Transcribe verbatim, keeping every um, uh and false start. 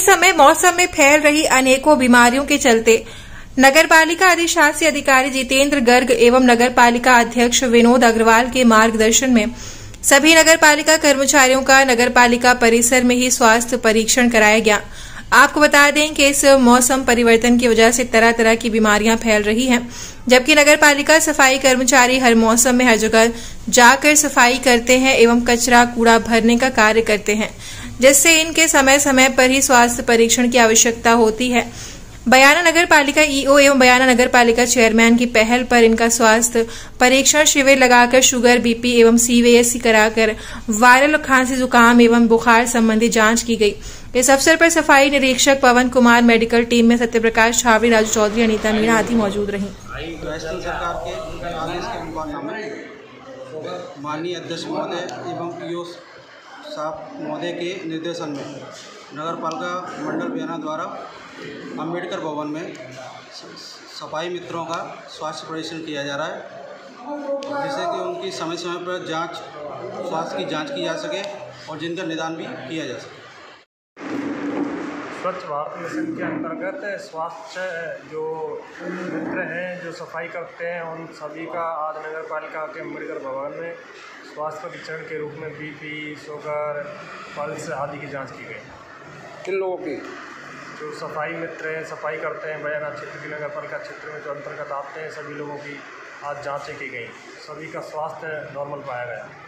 इस समय मौसम में फैल रही अनेकों बीमारियों के चलते नगरपालिका अधिशासी अधिकारी जितेंद्र गर्ग एवं नगरपालिका अध्यक्ष विनोद अग्रवाल के मार्गदर्शन में सभी नगरपालिका कर्मचारियों का नगरपालिका परिसर में ही स्वास्थ्य परीक्षण कराया गया। आपको बता दें कि इस मौसम परिवर्तन की वजह से तरह तरह की बीमारियां फैल रही हैं, जबकि नगरपालिका सफाई कर्मचारी हर मौसम में हर जगह जाकर सफाई करते हैं एवं कचरा कूड़ा भरने का कार्य करते हैं, जिससे इनके समय समय पर ही स्वास्थ्य परीक्षण की आवश्यकता होती है। बयाना नगर पालिका ईओ एवं बयाना नगर पालिका चेयरमैन की पहल पर इनका स्वास्थ्य परीक्षण शिविर लगाकर शुगर, बीपी एवं सीवीएससी कराकर वायरल खांसी, जुकाम एवं बुखार संबंधी जांच की गई। इस अवसर पर सफाई निरीक्षक पवन कुमार, मेडिकल टीम में सत्यप्रकाश छावरी, राजू चौधरी, अनीता मीणा आदि मौजूद रहीं। सरकार के आदेश के मुताबिक माननीय अध्यक्ष महोदय एवं पीओ साहब महोदय के निर्देशन में नगर पालिका मंडल बयाना द्वारा अम्बेडकर भवन में सफाई मित्रों का स्वास्थ्य परीक्षण किया जा रहा है, जिससे कि उनकी समय समय पर जांच, स्वास्थ्य की जांच की जा सके और जिनका निदान भी किया जा सके। स्वच्छ भारत मिशन के अंतर्गत स्वास्थ्य जो मित्र हैं जो सफाई करते हैं उन सभी का आज नगर पालिका के अम्बेडकर भवन में स्वास्थ्य परीक्षण के रूप में बीपी, शुगर, पल्स आदि की जांच की गई। किन लोगों की? जो सफाई मित्र हैं, सफाई करते हैं, बयाना क्षेत्र की नगर पालिका क्षेत्र में जो अंतर्गत आते हैं, सभी लोगों की आज जाँचें की गई। सभी का स्वास्थ्य नॉर्मल पाया गया।